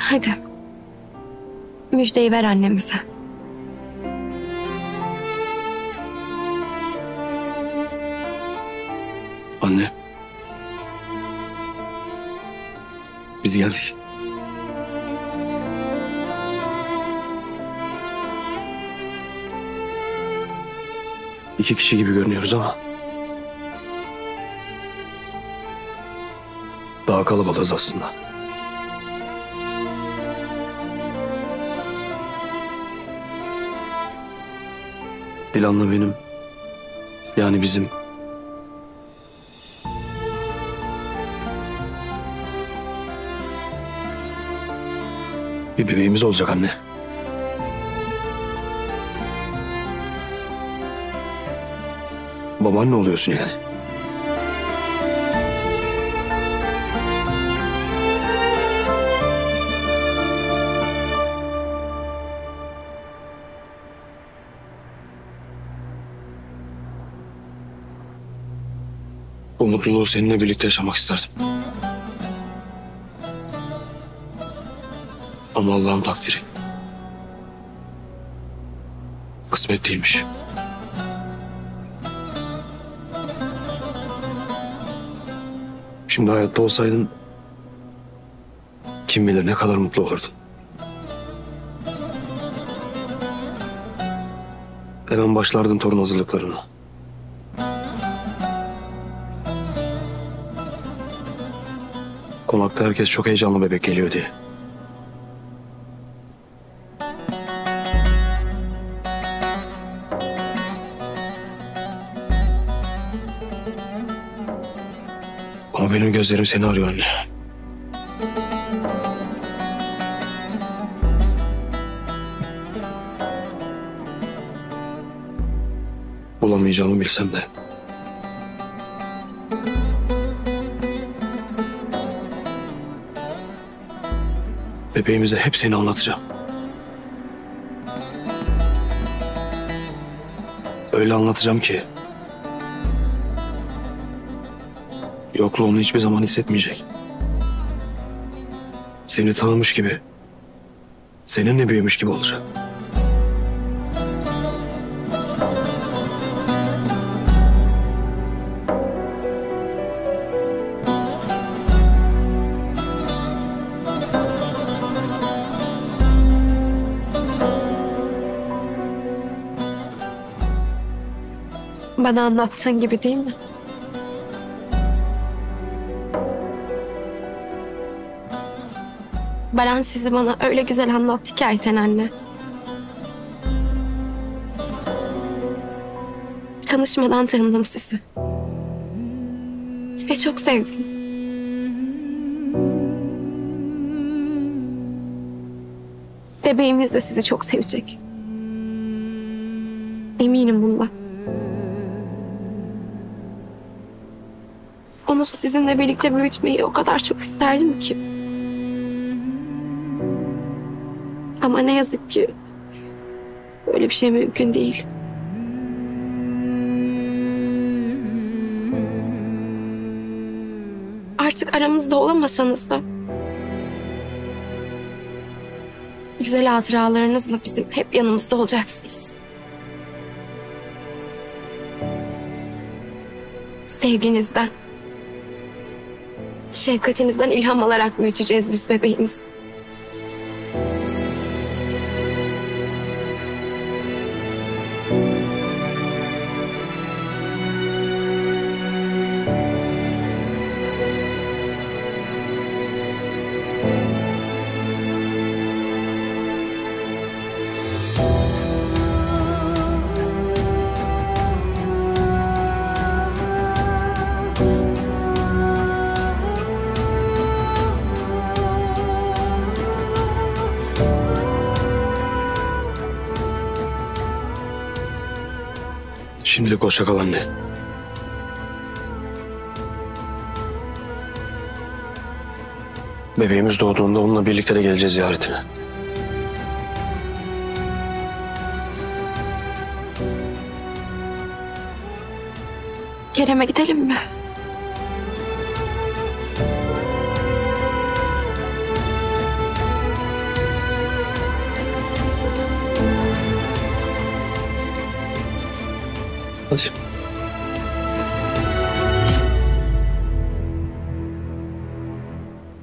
Hadi. Müjdeyi ver annemize. Anne. Biz geldik. İki kişi gibi görünüyoruz ama daha kalabalığız aslında. Dilan'la benim, yani bizim bir bebeğimiz olacak anne. Babaanne oluyorsun yani. Bu mutluluğu seninle birlikte yaşamak isterdim. Ama Allah'ın takdiri. Kısmet değilmiş. Şimdi hayatta olsaydın kim bilir ne kadar mutlu olurdun. Hemen başlardım torun hazırlıklarına. Konakta herkes çok heyecanlı bebek geliyor diye. Ama benim gözlerim seni arıyor anne. Bulamayacağımı bilsem de. Bebeğimize hep seni anlatacağım. Öyle anlatacağım ki yokluğunu hiçbir zaman hissetmeyecek. Seni tanımış gibi, seninle büyümüş gibi olacak. Bana anlattığın gibi değil mi? Baran sizi bana öyle güzel anlattı ki Ayten anne. Tanışmadan tanıdım sizi. Ve çok sevdim. Bebeğimiz de sizi çok sevecek. Eminim bundan. Onu sizinle birlikte büyütmeyi o kadar çok isterdim ki. Ama ne yazık ki böyle bir şey mümkün değil. Artık aramızda olamasanız da güzel hatıralarınızla bizim hep yanımızda olacaksınız. Sevginizden, şefkatinizden ilham alarak büyüteceğiz biz bebeğimizi. Şimdilik hoşça kal anne. Bebeğimiz doğduğunda onunla birlikte de geleceğiz ziyaretine. Kerem'e gidelim mi? Hadi.